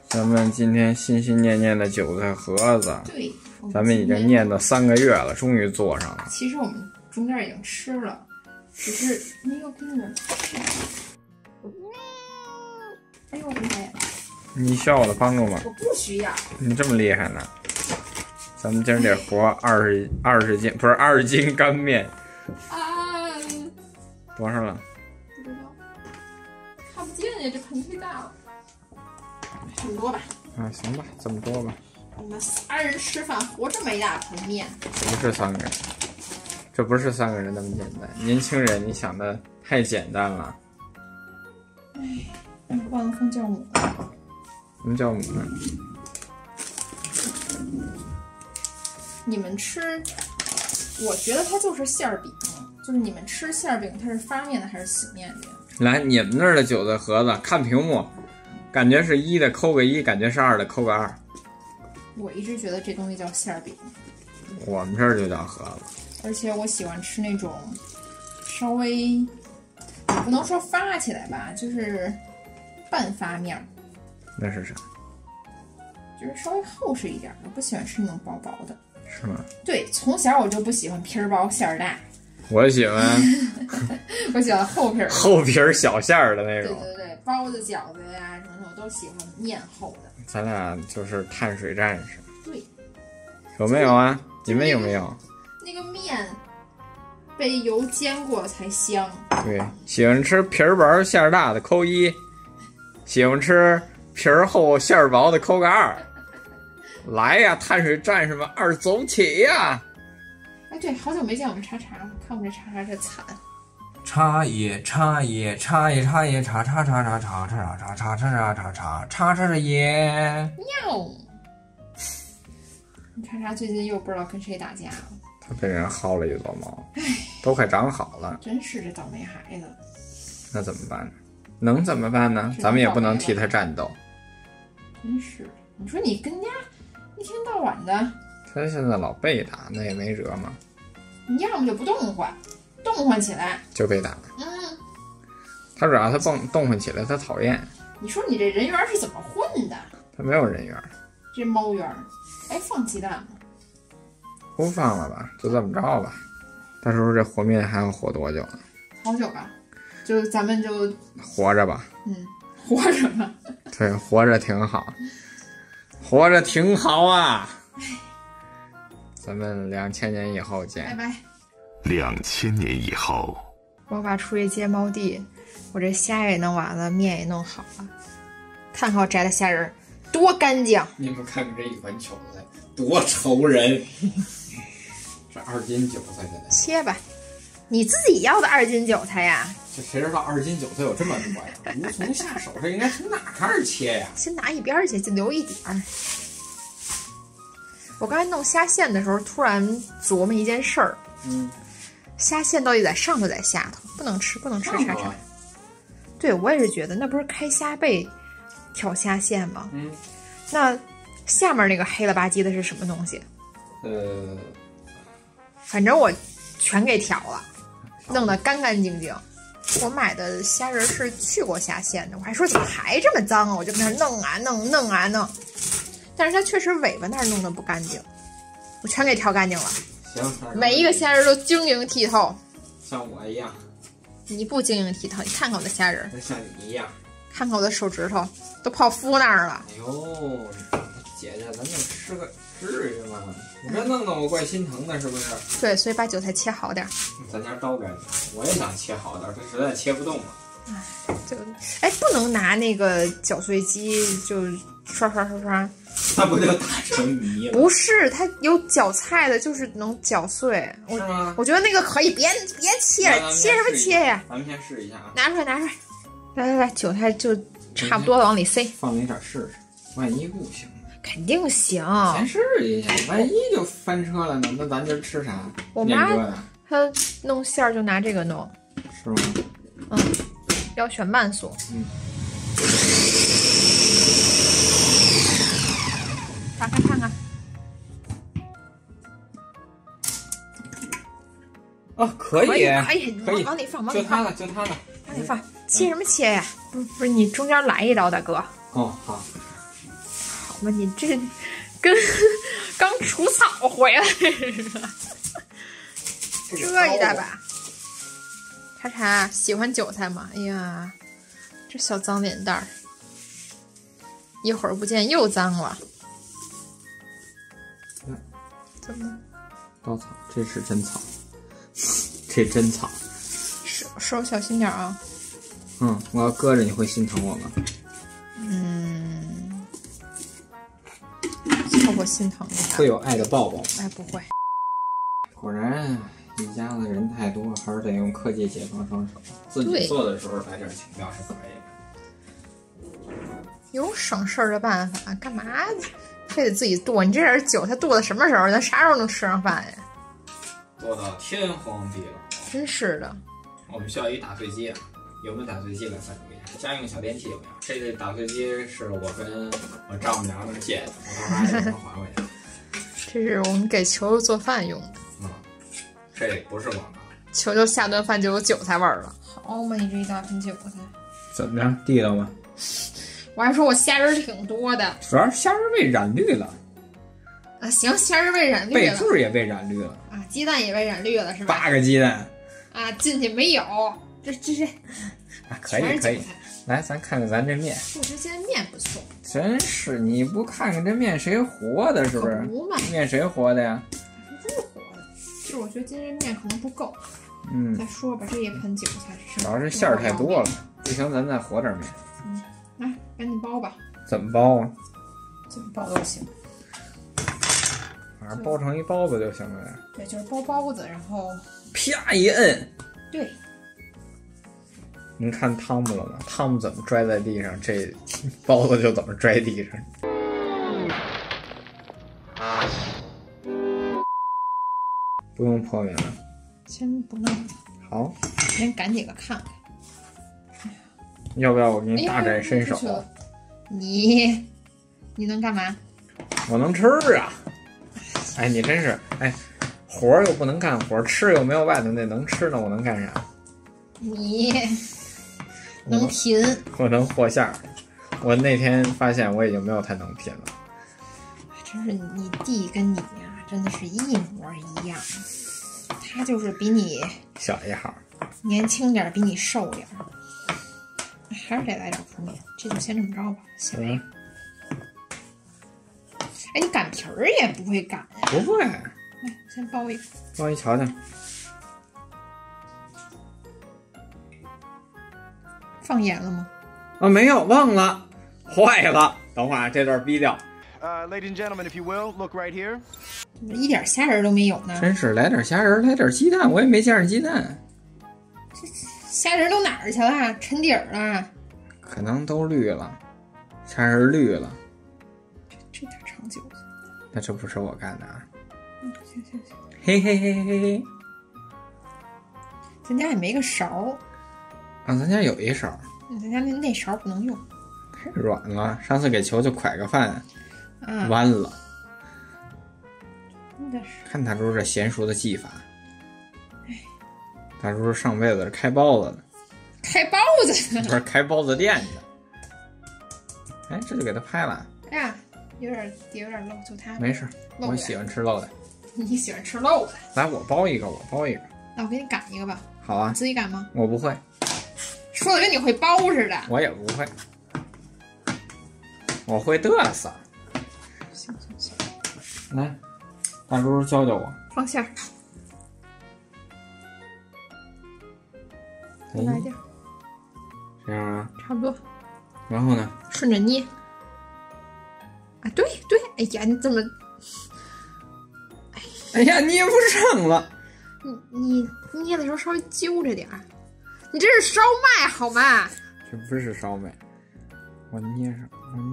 咱们今天心心念念的韭菜盒子， 对， 咱们已经念叨3个月了，终于做上了。 其实我们中间已经吃了，只是没有跟人吃。哎呦我的妈呀！ 你需要我的帮助吗？ 我不需要。 你这么厉害呢？咱们今儿得和20斤，不是20斤干面。 啊！ 多少了？ 不知道，看不见呀，这盆太大了。这么多吧。 啊，行吧，这么多吧。 我们3人吃饭和这么一大盆面。 不是3个人，这不是3个人那么简单。年轻人，你想的太简单了。 哎，忘了放酵母。 什么酵母呢？ 你们吃，我觉得它就是馅儿饼，就是你们吃馅儿饼，它是发面的还是死面的？ 来，你们那儿的韭菜盒子，看屏幕，感觉是1的扣个1，感觉是2的扣个2。 我一直觉得这东西叫馅儿饼， 我们这儿就叫盒子。 而且我喜欢吃那种稍微，不能说发起来吧，就是半发面， 那是啥？ 就是稍微厚实一点的，不喜欢吃那种薄薄的。 是吗？ 对，从小我就不喜欢皮儿薄馅儿大， 我喜欢我喜欢厚皮儿。 厚皮儿小馅儿的那种。 对对对，包子、饺子呀什么的，我都喜欢面厚的。 咱俩就是碳水战士。 对， 有没有啊？你们有没有？ 那个面被油煎过才香。 对，喜欢吃皮儿薄馅儿大的扣1，喜欢吃皮儿厚馅儿薄的扣个2。来呀，碳水战士们，2走起呀！ 哎，对，好久没见我们叉叉了，看我们这叉叉这惨。 茶叶，茶叶，茶叶，茶叶，叉叉叉叉叉叉叉叉叉叉叉叉叉叉的叶。 喵！叉叉最近又不知道跟谁打架了。 他被人薅了一撮毛，都快长好了。 真是这倒霉孩子。 那怎么办呢？能怎么办呢？咱们也不能替他战斗。 真是，你说你跟家一天到晚的， 他现在老被打，那也没辙嘛。 你要么就不动换，动换起来就被打。他只要他动换起来，他讨厌。 你说你这人缘是怎么混的？ 他没有人缘。 这猫缘。哎，放鸡蛋吗？ 不放了吧，就这么着吧。到时候这和面还要活多久呢？ 好久吧，就咱们就活着吧。 活着吧。 对，活着挺好，活着挺好啊。咱们2000年以后见。 拜拜。 2000年以后， 我爸出去接猫地，我这虾也弄完了，面也弄好了。看看我摘的虾仁多干净！ 你们看看这一盆韭菜多愁人。这2斤韭菜给它切吧，你自己要的2斤韭菜呀？ 这谁知道2斤韭菜有这么多呀？无从下手，这应该从哪开始切呀？ 先拿一边去，就留一点儿。我刚才弄虾线的时候，突然琢磨一件事儿。虾线到底在上头在下头？不能吃，不能吃叉叉。对，我也是觉得，那不是开虾背挑虾线吗？那下面那个黑了吧唧的是什么东西？反正我全给挑了，弄得干干净净。我买的虾仁是去过虾线的，我还说怎么还这么脏啊？我就跟那弄啊弄，弄啊弄。但是它确实尾巴那儿弄得不干净，我全给挑干净了。 行， 每一个虾仁都晶莹剔透。 像我一样。 你不晶莹剔透，你看看我的虾仁。 像你一样。 看看我的手指头，都泡芙那儿了。 哎呦，姐姐，咱就吃个至于吗？你这弄得我怪心疼的，是不是？ 对，所以把韭菜切好点。 咱家刀干净，我也想切好点，这实在切不动了。 哎，不能拿那个搅碎机就刷刷刷刷。 那不就打成泥了？ 不是，它有搅菜的，就是能搅碎。 是吗？ 我觉得那个可以，别切，切什么切呀？ 咱们先试一下啊！ 拿出来，拿出来。来，韭菜就差不多了，往里塞。 放一点试试，万一不行呢？ 肯定行。 先试一下，万一就翻车了呢？那咱今儿吃啥？ 我妈她弄馅儿就拿这个弄。 是吗？ 要选慢速。打开看看。 哦，可以， 可以，往里放， 就它了， 往里放。切什么切呀？不是你中间来一刀，大哥。 哦，好。 吗？你这跟刚除草回来似的。这一大把。查查喜欢韭菜吗？哎呀，这小脏脸蛋儿，一会儿不见又脏了。怎么？ 稻草，这是真草，这真草。 手小心点啊！ 我要搁着你会心疼我吗？ 我心疼一下。 会有爱的抱抱吗？ 哎，不会。 果然，一家子人太多，还是得用科技解放双手。自己做的时候来点情调是可以的。 有省事儿的办法，干嘛非得自己剁？你这点韭菜剁到什么时候？咱啥时候能吃上饭呀？ 剁到天荒地老。 真是的。 我们需要一打碎机啊，有没有打碎机来赞助一下？家用小电器有没有？这个打碎机是我跟我丈母娘那借的，我到时候还得还回去。 这是我们给球球做饭用的。 这不是广告。 球球下顿饭就有韭菜味儿了。好嘛，你这一大盆韭菜。 怎么着？地道吗？ 我还说我虾仁挺多的， 主要是虾仁被染绿了。 啊，行，虾仁被染绿了， 备注也被染绿了啊，鸡蛋也被染绿了，是吧 ？8个鸡蛋啊，进去没有，这是啊，可以，来，咱看看咱这面。 我觉得今天面不错。 真是，你不看看这面谁和的？是不是？ 不嘛， 面谁和的呀？ 真和的，就是我觉得今天面可能不够。再说吧，这一盆韭菜是。 主要是馅儿太多了，不行，咱再和点面。 来，赶紧包吧。 怎么包啊？ 怎么包都行。 反正包成一包子就行了。 对，就是包包子，然后啪一摁。 对。 您看汤姆了吗？汤姆怎么拽在地上，这包子就怎么拽地上。不用破面了。 先不弄。 好。 先赶几个看看。 要不要我给你大展身手？ 你能干嘛？ 我能吃啊！哎，你真是哎，活儿又不能干活，吃又没有外头那能吃的，我能干啥？ 你能拼， 我能和馅儿。我那天发现我已经没有太能拼了。 真是你弟跟你呀，真的是一模一样。他就是比你小一号， 年轻点，比你瘦点。还是得来点铺面，这就先这么着吧。行。哎，你擀皮儿也不会擀呀？ 不会。 来，先包一个。 包一瞧瞧。 放盐了吗？ 啊，没有，忘了，坏了。等会儿这段逼掉。 Ladies and gentlemen, if you will, look right here. 一点虾仁都没有呢。 真是，来点虾仁，来点鸡蛋，我也没见着鸡蛋。 这虾仁都哪儿去了？沉底儿了。 可能都绿了，虾仁绿了。 这点长久。 那这不是我干的啊。 行。 嘿嘿嘿嘿嘿。 咱家也没个勺。 啊，咱家有一勺。 咱家那勺不能用。 太软了，上次给球球蒯个饭，弯了。 真的是。看大猪这娴熟的技法。大猪上辈子是开包子的。 开包子的？ 不是开包子店的。哎，这就给他拍了。 哎呀，有点漏，就他。 没事，我喜欢吃漏的。 你喜欢吃漏的？ 来，我包一个。 那我给你擀一个吧。 好啊。 你自己擀吗？ 我不会。 说的跟你会包似的。 我也不会。我会嘚瑟。 行。 来，大猪教教我。 放馅儿。再来点。 这样啊。 差不多。 然后呢？ 顺着捏。啊，对，哎呀，你怎么？ 哎呀，捏不上了。 你捏的时候稍微揪着点儿。你这是烧麦好吗？ 这不是烧麦。我捏上。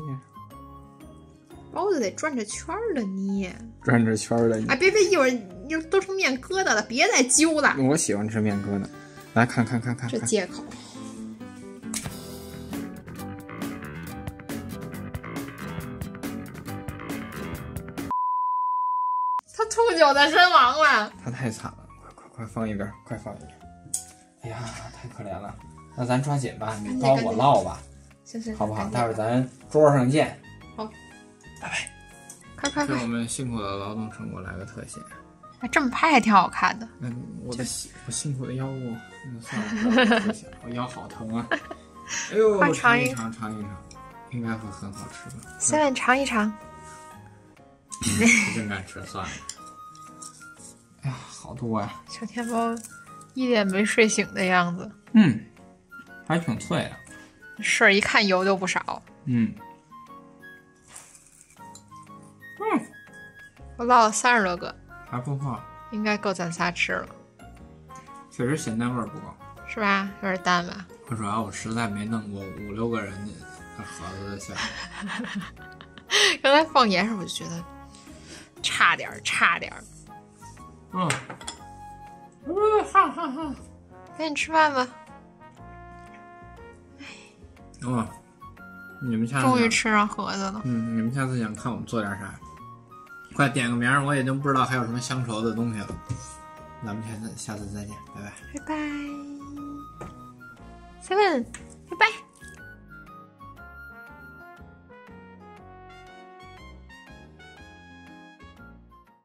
包子得转着圈的捏。 转着圈的捏。 哎，别，一会儿又都成面疙瘩了，别再揪了。 我喜欢吃面疙瘩。来看。 这借口。他吐酒的身亡了。 他太惨了，快放一边，快放一边。哎呀，太可怜了。那咱抓紧吧，你包我烙吧。 行， 好不好？待会儿咱桌上见。 好。 拜拜。 给我快快快！ 们辛苦的劳动成果来个特写。 哎，这么拍还挺好看的。 我辛苦的腰部，算了，不行，我腰好疼啊！哎呦， 快尝一尝尝，应该会很好吃的。 Seven 尝一尝。 不真敢吃，算了。哎呀，好多呀！ 小天猫一脸没睡醒的样子， 还挺脆的。 是一看油就不少。我捞了30多个， 还不错， 应该够咱仨吃了， 确实咸淡味儿不够。 是吧？有点淡吧？ 主要我实在没弄过5、6个人的盒子的馅。 刚才放盐时我就觉得差点儿。赶紧吃饭吧。 你们下次终于吃上盒子了。 你们下次想看我们做点啥？快点个名儿，我已经不知道还有什么乡愁的东西了。咱们下次再见，拜拜。 拜拜。Seven。